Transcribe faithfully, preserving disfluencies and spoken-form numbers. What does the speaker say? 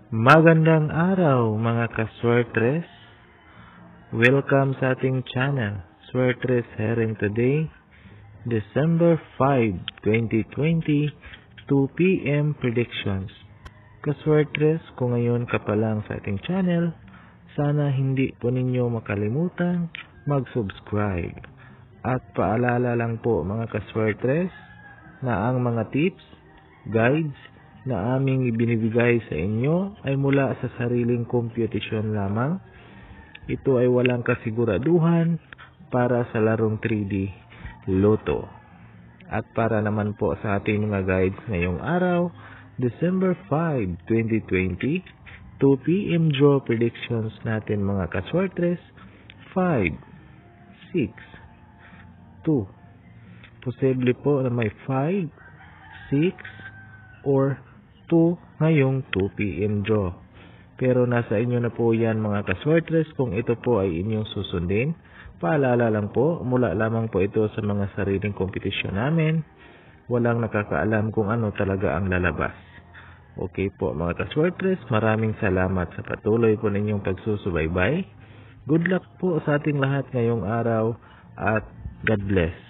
Magandang araw mga ka-Swertres. Welcome sa ating channel, Swertres Herring today, December fifth, twenty twenty, two p m predictions. Ka-Swertres, kung ngayon ka pa lang sa ating channel, sana hindi po ninyo makalimutan mag-subscribe. At paalala lang po mga ka-Swertres na ang mga tips, guides, na aming ibinibigay sa inyo ay mula sa sariling computation lamang. Ito ay walang kasiguraduhan para sa larong three D Lotto. At para naman po sa ating mga guides ngayong araw, December fifth, twenty twenty, two p m draw predictions natin mga ka-Swertres, five, six, two. Posible po na may five, six, or two ngayong two p m draw. Pero nasa inyo na po yan mga ka-Swertres kung ito po ay inyong susundin. Paalala lang po, mula lamang po ito sa mga sariling kompetisyon namin. Walang nakakaalam kung ano talaga ang lalabas. Okay po mga ka-Swertres, maraming salamat sa patuloy po ninyong pagsusubaybay. Good luck po sa ating lahat ngayong araw at God bless.